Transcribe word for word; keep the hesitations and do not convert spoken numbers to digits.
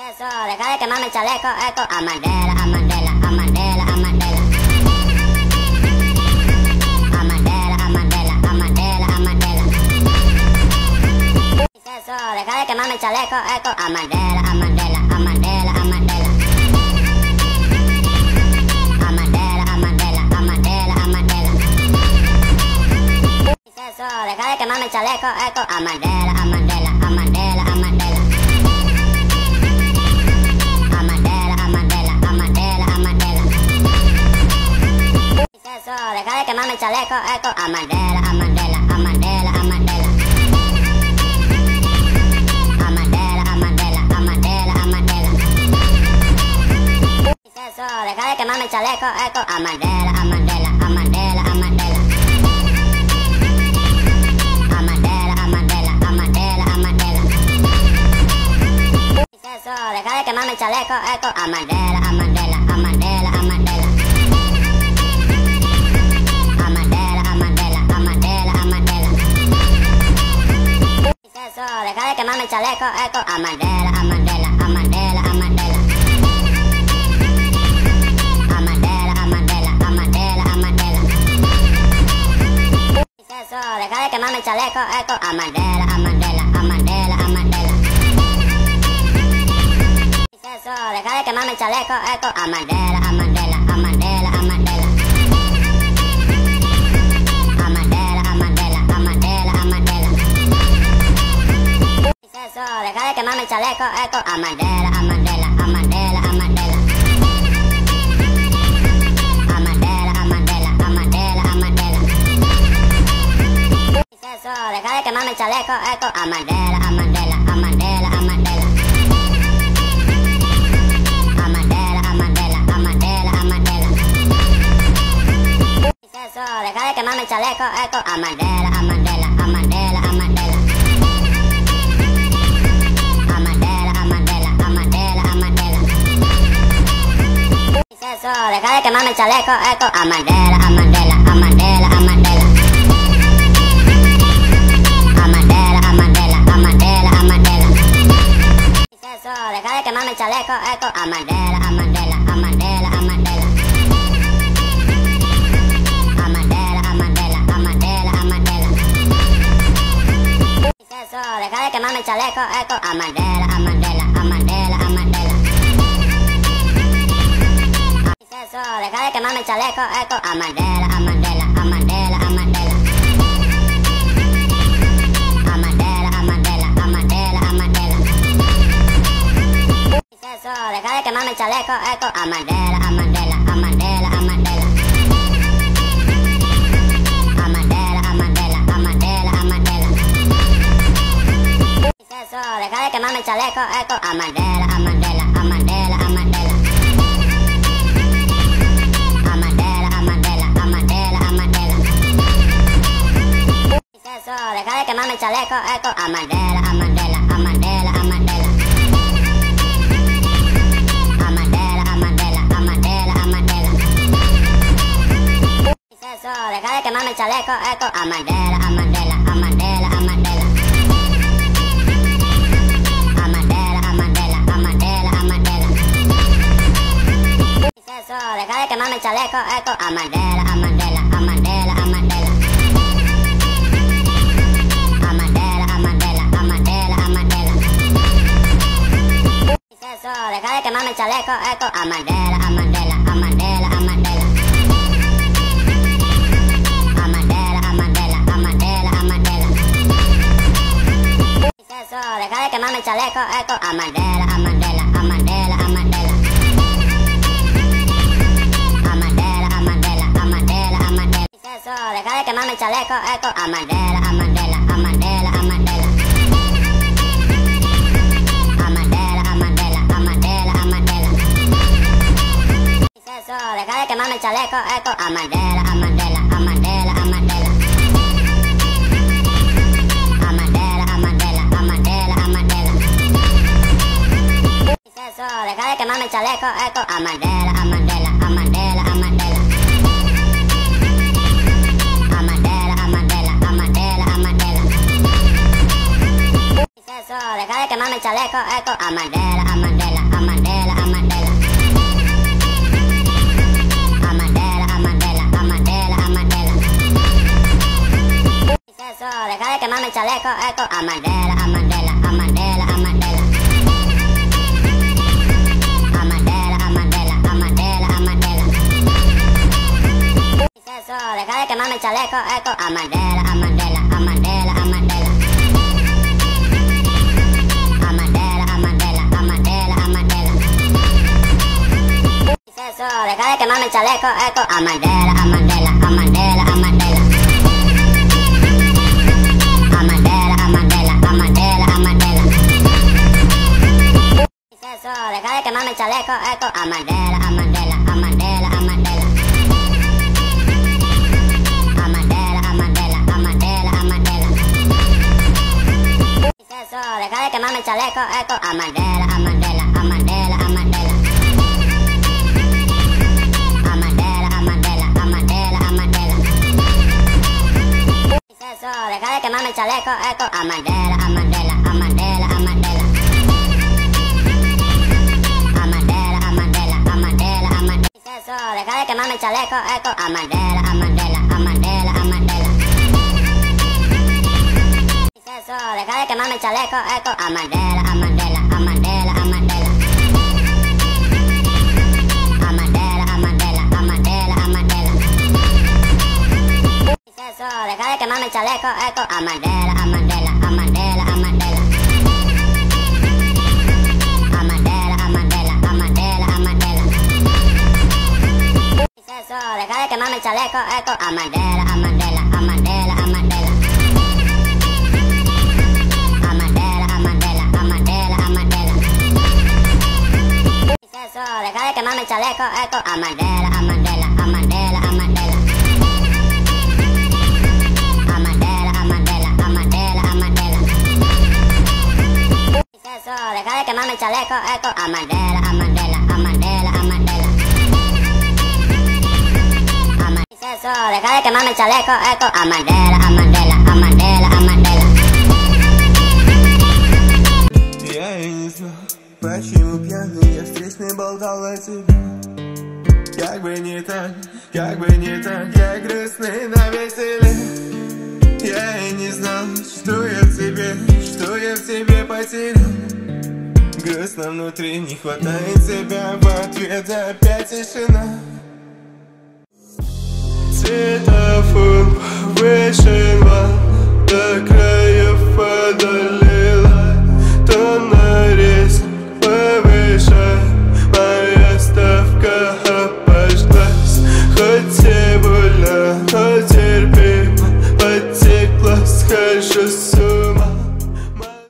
Eso, deja de quemarme el chaleco, eco, a Mandela, a Mandela, a Mandela, a Mandela. A Mandela, a Mandela, a Mandela, a Mandela. Eso, deja de quemarme el chaleco, eco, a Mandela, a Mandela, a Mandela, a Mandela. A Mandela, a Mandela, a Mandela, a Mandela. Eso, deja de quemarme el chaleco, eco, a Mandela, a Mandela, a Mandela, a Mandela. Eso, deja de quemarme el chaleco, eco, a Mandela, a Mandela, a Mandela, a Mandela. A Mandela, a Mandela, a Mandela, a Mandela. Eso, deja de quemarme el chaleco, eco, a Mandela, a Mandela, a Mandela, a Mandela. A Mandela, a Mandela, a Mandela, a Mandela. Eso, deja de quemarme el chaleco, eco, a Mandela, a Mandela, a Mandela, a Mandela. Eso, deja de quemarme el chaleco, eco, a Mandela, a Mandela, a Mandela, a Mandela. A Mandela, a Mandela, a Mandela, a Mandela. Eso, deja de quemarme el chaleco, eco, a Mandela, a Mandela, a Mandela, a Mandela. Eso, deja de quemarme el chaleco, eco, a Mandela, a Mandela, a Mandela, a Mandela. A Mandela, a Mandela, a Mandela, a Mandela. Eso, deja de quemarme el chaleco, eco, a Mandela, a Mandela, a Mandela, a Mandela. A Mandela, a Mandela, a Mandela, a Mandela. Eso, deja de quemarme el chaleco, eco, a Mandela, a Mandela, a Mandela, a Mandela. A Mandela, a Mandela, a Mandela, a Mandela. Eso, deja de quemarme el chaleco, eco, a Mandela, a Mandela, a Mandela, a Mandela. Eso, deja de quemarme el chaleco, eco, a Mandela, a Mandela, a Mandela, a Mandela. A Mandela, a Mandela, a Mandela, a Mandela. Eso, deja de quemarme el chaleco, eco, a Mandela, a Mandela, a Mandela, a Mandela. A Mandela, a Mandela, a Mandela, a Mandela. Eso, deja de quemarme el chaleco, eco, a Mandela, a Mandela, a Mandela, a Mandela. Eso, deja de quemarme el chaleco, eco, a Mandela, a Mandela, a Mandela, a Mandela. A Mandela, a Mandela, a Mandela, a Mandela. Eso, deja de quemarme el chaleco, eco, a Mandela, a Mandela, a Mandela, a Mandela. A Mandela, a Mandela, a Mandela, a Mandela. Eso, deja de quemarme el chaleco, eco, a Mandela, a Mandela, a Mandela, a Mandela. Eso, deja de quemarme el chaleco, eco, a Mandela, a Mandela, a Mandela, a Mandela. A Mandela, a Mandela, a Mandela, a Mandela. Eso, deja de quemarme el chaleco, eco, a Mandela, a Mandela, a Mandela, a Mandela. A Mandela, a Mandela, a Mandela, a Mandela. Eso, deja de quemarme el chaleco, eco, a Mandela, a Mandela, a Mandela, a Mandela. Eso, deja de quemarme el chaleco, eco, a Mandela, a Mandela, a Mandela, a Mandela. A Mandela, a Mandela, a Mandela, a Mandela. Eso, deja de quemarme el chaleco, eco, a Mandela, a Mandela, a Mandela, a Mandela. A Mandela, a Mandela, a Mandela, a Mandela. Eso, deja de quemarme el chaleco, eco, a Mandela, a Mandela, a Mandela, a Mandela. Eso, deja de quemarme el chaleco, eco, a Mandela, a Mandela, a Mandela, a Mandela. A Mandela, a Mandela, a Mandela, a Mandela. Eso, deja de quemarme el chaleco, eco, a Mandela, a Mandela, a Mandela, a Mandela. A Mandela, a Mandela, a Mandela, a Mandela. Eso, Eso, deja de quemarme el chaleco, eco. A Mandela, a Mandela, a Mandela, a Mandela. A Mandela, a Mandela, a Mandela, a Mandela. Eso, deja de quemarme el chaleco, eco. A Mandela, a Mandela, a Mandela, a Mandela. A Mandela, a Mandela, a Mandela, a Mandela. Eso, deja de quemarme el chaleco, eco. A Mandela, a Mandela, a Mandela, a Mandela. A Mandela, a Mandela, a Mandela, a Mandela. Eso, deja de quemarme el chaleco, eco. A Mandela, a Mandela, a Mandela, a Mandela. A Mandela, a Mandela, a Mandela, a Mandela. Eso, deja de quemarme el chaleco, eco. A Mandela, a Mandela, a Mandela, a Mandela. A Mandela, a Mandela, a Mandela, a Mandela. Eso, deja de quemarme el chaleco, eco. A Mandela, a Mandela, a Mandela, a Mandela. A Mandela, a Mandela, a Mandela, a Mandela. Eso, deja de quemarme el chaleco, eco. A Mandela, a Mandela, a Mandela, a Mandela. A Mandela, a Mandela, a Mandela, a Mandela. Eso, deja de quemarme el chaleco, eco. A Mandela, a Mandela, a Mandela, a Mandela. Eso, deja de quemarme el chaleco, eco. A Mandela, a Mandela, a Mandela, a Mandela. A Mandela, a Mandela, a Mandela, a Mandela. Eso, deja de quemarme el chaleco, eco. A Mandela, a Mandela, a Mandela, a Mandela. A Mandela, a Mandela, a Mandela, a Mandela. Eso, deja de quemarme el chaleco, eco. A Mandela, a Mandela, a Mandela, a Mandela. A Mandela, a Mandela, a Mandela, a Mandela. Eso, deja de quemarme el chaleco, eco. A Mandela, a Mandela, a Mandela, a Mandela. A Mandela, a Mandela, a Mandela, a Mandela. Eso, deja de quemarme el chaleco, eco. A Mandela, a Mandela, a Mandela, a Mandela. Eso, deja de quemarme el chaleco, eco. A Mandela, a Mandela, a Mandela, a Mandela. Я и не знал, почему пьяный я встречный болтал о тебе. Как бы не так, как бы не так, я грустный на веселе. Я и не знал, что я в тебе, что я в тебе потерял. Грустно внутри, не хватает тебя, в ответ опять тишина. Светофор повышен, до краев одолела. То на риск повышай, моя ставка обожглась. Хоть и больно, но терпимо, потекла, схожу с